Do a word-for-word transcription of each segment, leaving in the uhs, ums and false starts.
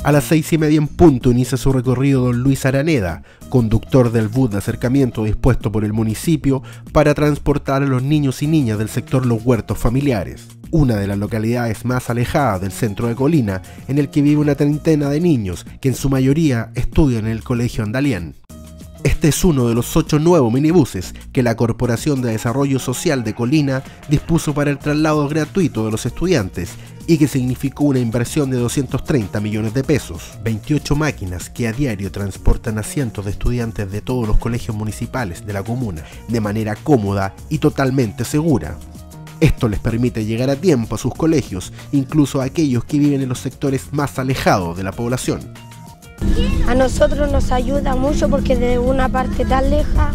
A las seis y media en punto inicia su recorrido don Luis Araneda, conductor del bus de acercamiento dispuesto por el municipio para transportar a los niños y niñas del sector Los Huertos Familiares, una de las localidades más alejadas del centro de Colina, en el que vive una treintena de niños que en su mayoría estudian en el Colegio Andalién. Este es uno de los ocho nuevos minibuses que la Corporación de Desarrollo Social de Colina dispuso para el traslado gratuito de los estudiantes y que significó una inversión de doscientos treinta millones de pesos. veintiocho máquinas que a diario transportan a cientos de estudiantes de todos los colegios municipales de la comuna de manera cómoda y totalmente segura. Esto les permite llegar a tiempo a sus colegios, incluso a aquellos que viven en los sectores más alejados de la población. A nosotros nos ayuda mucho porque de una parte tan leja,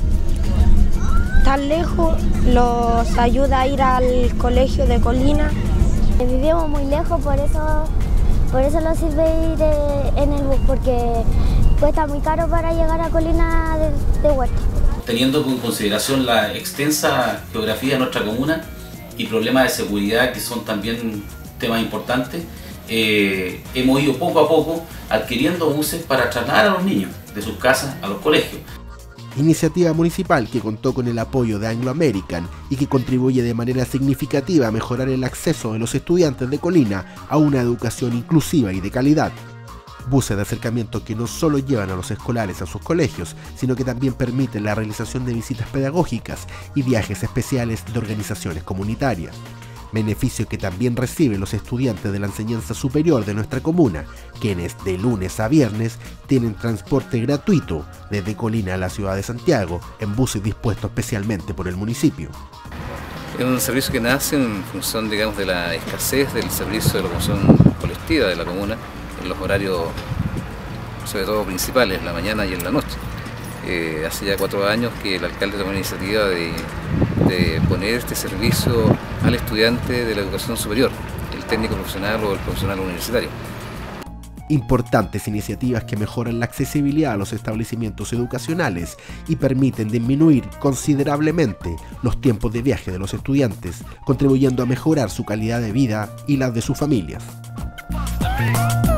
tan lejos, nos ayuda a ir al colegio de Colina. Vivimos muy lejos, por eso, por eso nos sirve ir en el bus, porque cuesta muy caro para llegar a Colina de, de Huerta. Teniendo en consideración la extensa geografía de nuestra comuna y problemas de seguridad que son también temas importantes, Eh, hemos ido poco a poco adquiriendo buses para trasladar a los niños de sus casas a los colegios. Iniciativa municipal que contó con el apoyo de Anglo American y que contribuye de manera significativa a mejorar el acceso de los estudiantes de Colina a una educación inclusiva y de calidad. Buses de acercamiento que no solo llevan a los escolares a sus colegios, sino que también permiten la realización de visitas pedagógicas y viajes especiales de organizaciones comunitarias. Beneficio que también reciben los estudiantes de la enseñanza superior de nuestra comuna, quienes de lunes a viernes tienen transporte gratuito desde Colina a la ciudad de Santiago en buses dispuestos especialmente por el municipio. Es un servicio que nace en función, digamos, de la escasez del servicio de locomoción colectiva de la comuna en los horarios, sobre todo principales, en la mañana y en la noche. Eh, hace ya cuatro años que el alcalde tomó la iniciativa de, de poner este servicio al estudiante de la educación superior, el técnico profesional o el profesional universitario. Importantes iniciativas que mejoran la accesibilidad a los establecimientos educacionales y permiten disminuir considerablemente los tiempos de viaje de los estudiantes, contribuyendo a mejorar su calidad de vida y la de sus familias.